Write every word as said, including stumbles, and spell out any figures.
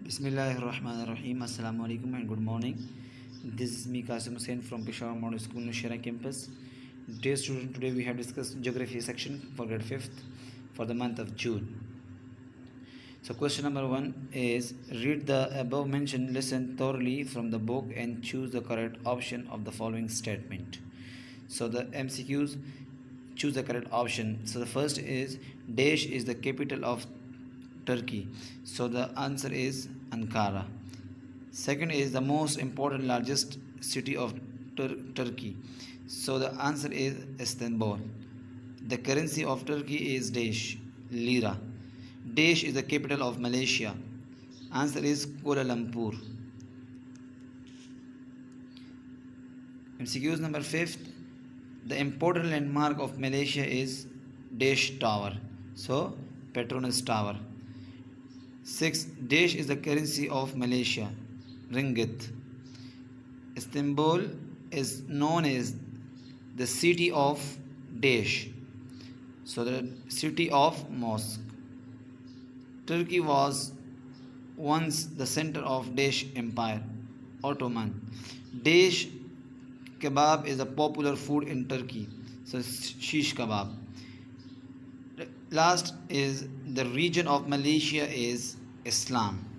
Bismillahirrahmanirrahim. Assalamu alaikum and good morning. This is me Qasim Hussain from Peshawar Model School, Nashira campus. Dear student, today we have discussed geography section for grade fifth for the month of June. So question number one is read the above mentioned lesson thoroughly from the book and choose the correct option of the following statement. So the M C Qs, choose the correct option. So the first is Daesh is the capital of Turkey. So the answer is Ankara. Second is the most important largest city of Tur- Turkey. So the answer is Istanbul. The currency of Turkey is Daesh, Lira. Daesh is the capital of Malaysia. Answer is Kuala Lumpur. M C Qs number fifth. The important landmark of Malaysia is Daesh Tower. So Petronas Tower. Six. Daesh is the currency of Malaysia, Ringgit. Istanbul is known as the city of Daesh, so the city of mosque. Turkey was once the center of Daesh Empire, Ottoman. Daesh kebab is a popular food in Turkey, so shish kebab. Last is the region of Malaysia is Islam.